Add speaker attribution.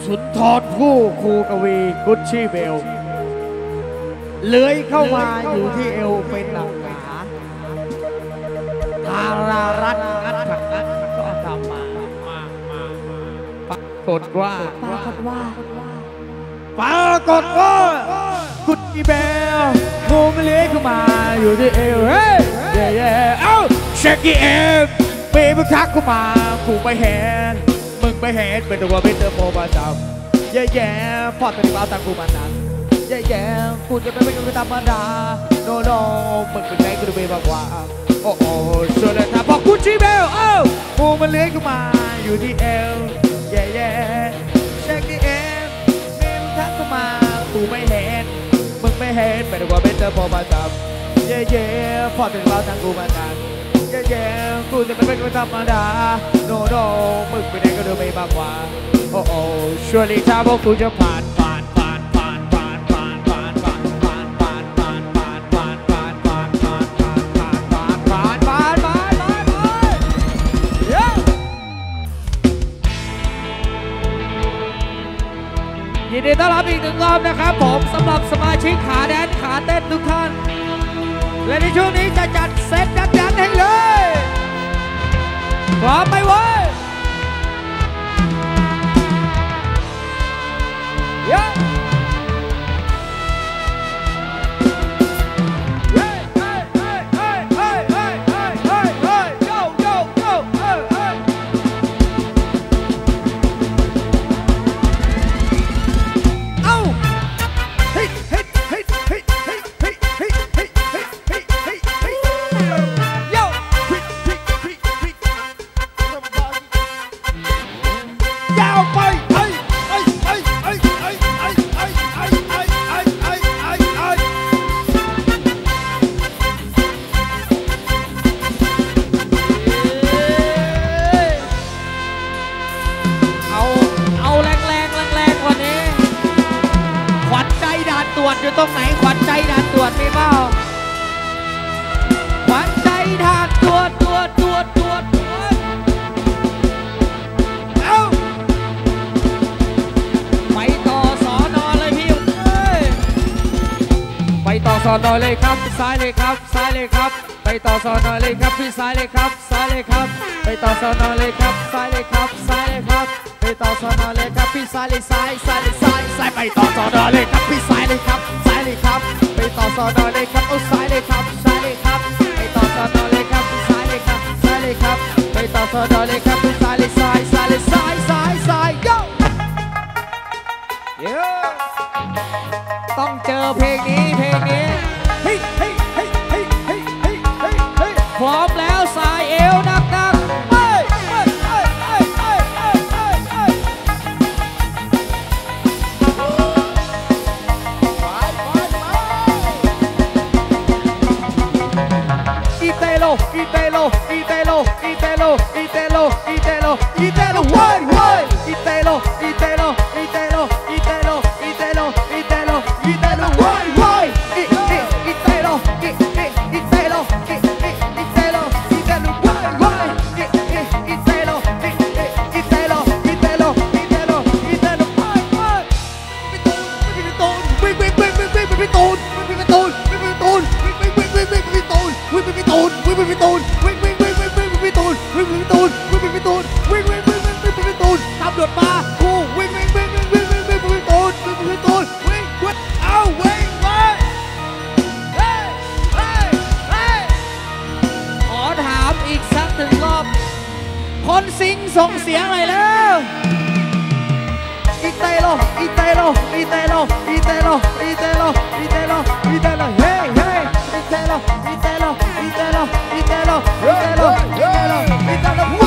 Speaker 1: สุนทรผู้ครูกวีกุชชี่เบลเลื้อยเข้ามาอยู่ที่เอวเป็นหลักขาทารารัตงัดผักงัดก็ตามมาปรากฏว่ากุชชี่เบลงูมันเลื้อยเข้ามาอยู่ที่เอวเฮ้ยเย่เอ้าเช็คกี้เอ็มเบย์มึงทักเข้ามากูไม่เห็นมึงไม่เห็นเป็นตัวเป็นเตอร์โฟมาจับแย่พอดเป็นบ้าตากูมันนั้นแย่กูจะไม่เป็นคนธรรมดาโนมึงเป็นไงกูดูไม่บ้ากว่าโอ้ช่วยเลยถ้าบอกกูชีเบลกูมันเลื้อยเข้ามาอยู่ที่เอวแย่เช็คที่เอ็มเมย์มึงทักเข้ามากูไม่เห็นมึงไม่เห็นเป็นตัวเป็นเตอร์โฟมาจับแย่พอดเป็นบ้าตากูมันนั้นแย่กูจะไม่เป็นคนธรรมดาโนมึงเป็นไงก็ดูไม่บ้ากว่าโอ้ช่วยเลยถ้าบอกกูจะผ่านยินดีต้อนรับอีกหนึ่งรอบนะครับผมสำหรับสมาชิกขาแดนขาเต้นทุกท่านและในช่วงนี้จะจัดเซตยันให้เลยพร้อมไหมเว้ยอยู่ตรงไหนขวัญใจด่านตรวจมีเปล่าขวัญใจด่านตรวจเอ้าไปต่อสอนอเลยพี่ไปต่อสอนอเลยครับซ้ายเลยครับไปต่อสอนอเลยครับพี่ซ้ายเลยครับไปต่อสอนอเลยครับซ้ายเลยครับไปต่อสอนอเลยครับพี่ซ้ายเลยซ้ายไปต่อสอนอเลยครับพี่ซ้ายเลยครับไปต่อสอนอเลยครับเอาซ้ายเลยครับไปต่อสอนอเลยครับพี่ซ้ายเลยครับไปต่อสอนอเลยครับพี่ซ้ายเลยซ้ายโย่ต้องเจอเพลงนี้เฮ้ยพร้อมแล้วสายเอวดักอีเตโลเว้ยอีเตโลเว้ยอีเตโลเว้ยตำรวจมากูวิ่งเอาวิ่งขอถามอีกสักหนึ่งรอบคนสิงส่งเสียงอะไรแล้วอีเตโลเฮ้อีเตโลอีเตโลอีเตโลอีเตโลอีเตโลอีเตโลอีเตโล